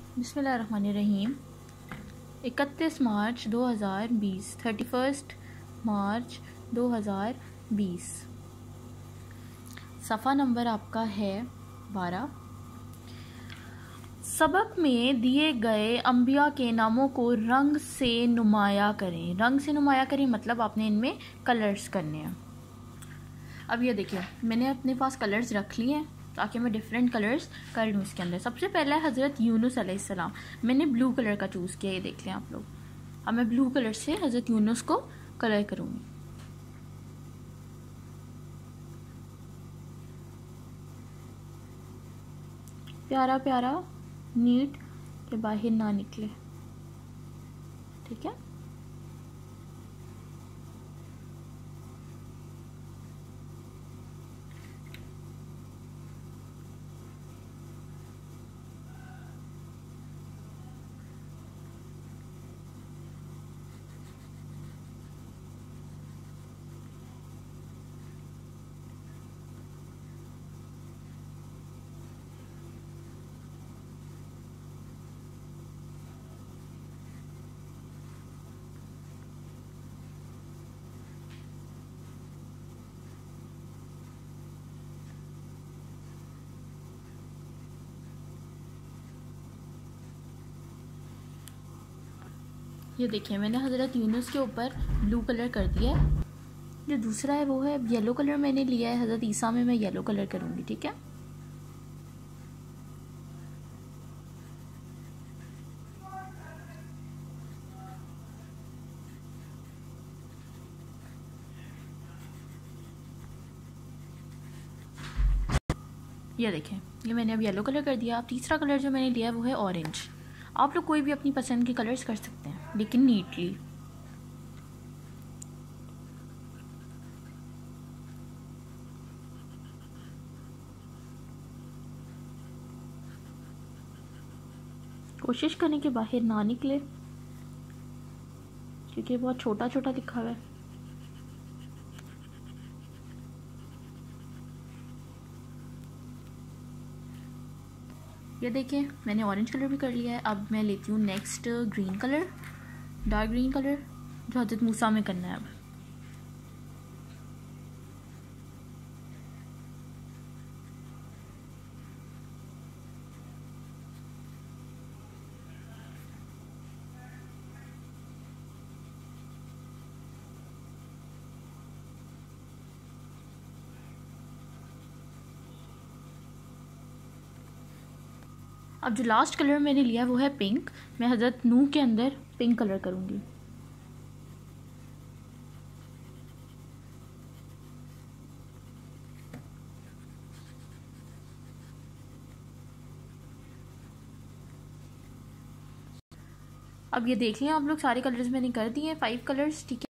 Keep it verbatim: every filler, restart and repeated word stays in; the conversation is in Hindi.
बिस्मिल्लाहिर्रहमानिर्रहीम। इकतीस मार्च दो हज़ार बीस, थर्टी फर्स्ट मार्च दो हज़ार बीस। सफ़ा नंबर आपका है बारह। सबक में दिए गए अंबिया के नामों को रंग से नुमाया करें। रंग से नुमाया करें मतलब आपने इनमें कलर्स करने हैं। अब ये देखिए, मैंने अपने पास कलर्स रख लिए हैं ताकि मैं डिफरेंट कलर्स कर लूँ इसके अंदर। सबसे पहला है हज़रत यूनुस अलैहिस्सलाम। मैंने ब्लू कलर का चूज़ किया, ये देख लें आप लोग। अब मैं ब्लू कलर से हज़रत यूनुस को कलर करूँगी। प्यारा प्यारा नीट के बाहर ना निकले, ठीक है। ये देखिए, मैंने हज़रत यूनुस के ऊपर ब्लू कलर कर दिया है। जो दूसरा है वो है येलो कलर मैंने लिया है। हज़रत ईसा में मैं येलो कलर करूँगी, ठीक है। ये देखें, ये मैंने अब येलो कलर कर दिया। अब तीसरा कलर जो मैंने लिया है वो है ऑरेंज। आप लोग कोई भी अपनी पसंद के कलर्स कर सकते हैं, लेकिन नीटली। कोशिश करें कि बाहर ना निकले, क्योंकि बहुत छोटा छोटा लिखा हुआ है। ये देखिए, मैंने ऑरेंज कलर भी कर लिया है। अब मैं लेती हूँ next green colour, dark green colour, जो हज़रत मूसा में करना है। अब अब जो लास्ट कलर मैंने लिया वो है पिंक। मैं हज़रत नूह के अंदर पिंक कलर करूँगी। अब ये देख लिया आप लोग, सारे कलर्स मैंने कर दिए हैं, फाइव कलर्स, ठीक है।